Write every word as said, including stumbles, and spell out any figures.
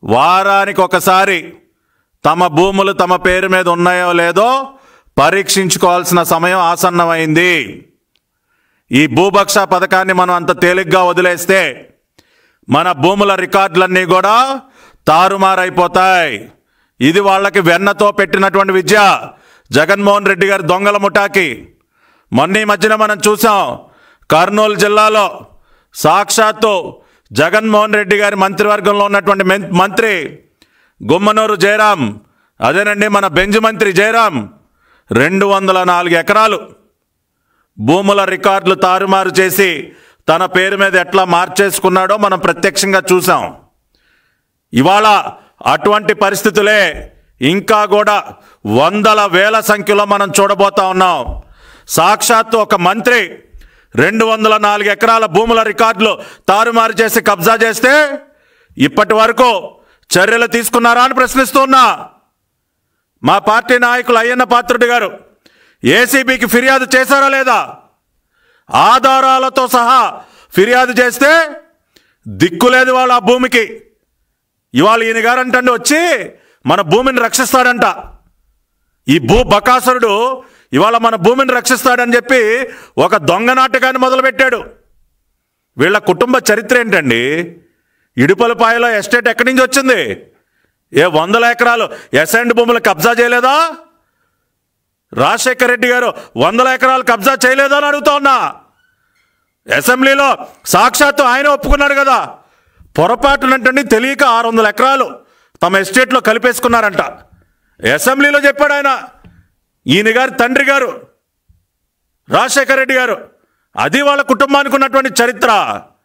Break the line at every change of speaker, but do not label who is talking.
వారానికి ఒకసారి తమ భూములు తమ పేరు మీద ఉన్నాయో లేదో పరీక్షించుకోవాల్సిన సమయం ఆసన్నమైంది. ఈ భూభక్ష పథకాన్ని మనం అంత తేలిగ్గా వదిలేస్తే మన భూముల రికార్డులన్నీ కూడా తారుమారైపోతాయి. ఇది వాళ్ళకి వెన్నతో పెట్టినటువంటి విద్య. జగన్మోహన్ రెడ్డి గారి దొంగల ముఠాకి మొన్న ఈ మధ్యన మనం చూసాం. కర్నూలు జిల్లాలో సాక్షాత్తు జగన్మోహన్ రెడ్డి గారి మంత్రివర్గంలో ఉన్నటువంటి మంత్రి గుమ్మనూరు జయరాం, అదేనండి మన బెంజ్ మంత్రి జయరాం, రెండు వందల నాలుగు ఎకరాలు భూముల రికార్డులు తారుమారు చేసి తన పేరు మీద ఎట్లా మార్చేసుకున్నాడో మనం ప్రత్యక్షంగా చూసాం. ఇవాళ అటువంటి పరిస్థితులే ఇంకా కూడా వందల వేల సంఖ్యలో మనం చూడబోతా ఉన్నాం. సాక్షాత్తు ఒక మంత్రి రెండు వందల నాలుగు ఎకరాల భూముల రికార్డులు తారుమారు చేసి కబ్జా చేస్తే ఇప్పటి వరకు చర్యలు తీసుకున్నారా అని ప్రశ్నిస్తున్నా. మా పార్టీ నాయకులు అయ్యన్న పాత్రుడు గారు ఏసీబీకి ఫిర్యాదు చేశారా లేదా? ఆధారాలతో సహా ఫిర్యాదు చేస్తే దిక్కులేదు వాళ్ళ ఆ భూమికి. ఇవాళ ఈయన గారు అంటండి వచ్చి మన భూమిని రక్షిస్తాడంట. ఈ భూ బకాసురుడు ఇవాళ మన భూమిని రక్షిస్తాడని చెప్పి ఒక దొంగ నాటకాన్ని మొదలుపెట్టాడు. వీళ్ళ కుటుంబ చరిత్ర ఏంటండి? ఇడుపలపాయలో ఎస్టేట్ ఎక్కడి నుంచి వచ్చింది? ఏ వందల ఎకరాలు ఎసెండ్ భూములు కబ్జా చేయలేదా? రాజశేఖర్ రెడ్డి గారు వందల ఎకరాలు కబ్జా చేయలేదా అని అడుగుతా ఉన్నా. అసెంబ్లీలో సాక్షాత్తు ఆయన ఒప్పుకున్నాడు కదా, పొరపాటునంటండి తెలియక ఆరు వందల ఎకరాలు తమ ఎస్టేట్లో కలిపేసుకున్నారంట. అసెంబ్లీలో చెప్పాడు ఆయన. ఈయన గారి తండ్రి గారు రాజశేఖర్ రెడ్డి గారు. అది వాళ్ళ కుటుంబానికి ఉన్నటువంటి చరిత్ర.